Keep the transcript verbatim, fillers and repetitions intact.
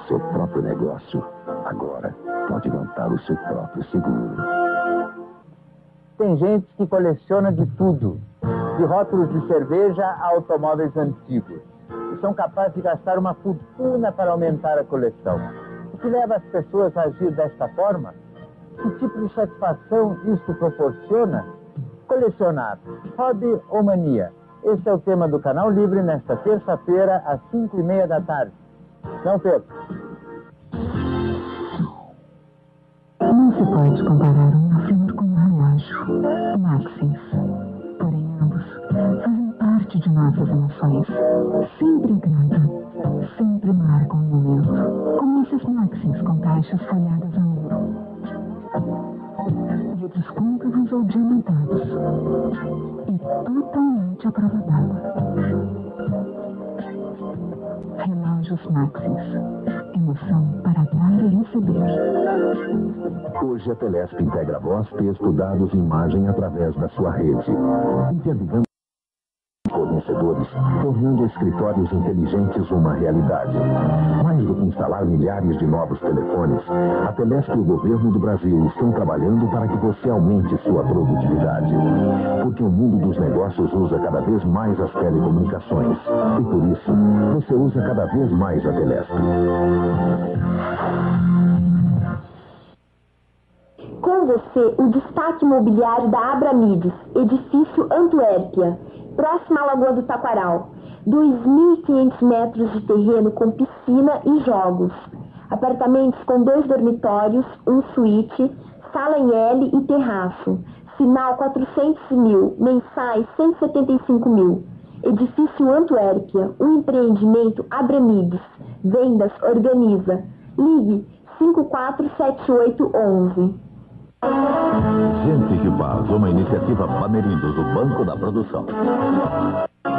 seu próprio negócio, agora pode montar o seu próprio seguro. Tem gente que coleciona de tudo, de rótulos de cerveja a automóveis antigos, e são capazes de gastar uma fortuna para aumentar a coleção. O que leva as pessoas a agir desta forma? Que tipo de satisfação isto proporciona? Colecionar, hobby ou mania? Esse é o tema do Canal Livre nesta terça-feira, às cinco e meia da tarde. Não perca! Não se pode comparar uma flor com um relógio. Maxims. Porém, ambos fazem parte de nossas emoções. Sempre agradam, sempre marcam o momento. Como esses Maxims com caixas folhadas a ouro. Vidros côncavos ou diamantados. E totalmente à prova d'água. Relógios Maxims. Emoção para dar e receber. Hoje a Telesp integra voz, texto, dados e imagem através da sua rede. Interligando fornecedores, tornando escritórios inteligentes uma realidade. Mais do que instalar milhares de novos telefones, a Telesp e o governo do Brasil estão trabalhando para que você aumente sua produtividade. Porque o mundo dos negócios usa cada vez mais as telecomunicações. E por isso, você usa cada vez mais a Telesp. Com você, o destaque imobiliário da Abramides, edifício Antuérpia, próxima à Lagoa do Taquaral. dois mil e quinhentos metros de terreno com piscina e jogos. Apartamentos com dois dormitórios, um suíte, sala em L e terraço. Final quatrocentos mil, mensais cento e setenta e cinco mil. Edifício Antuérpia, um empreendimento Abramides. Vendas organiza. Ligue cinco quatro sete oito um um. Gente de Paz, uma iniciativa Bamerindos, o Banco da Produção.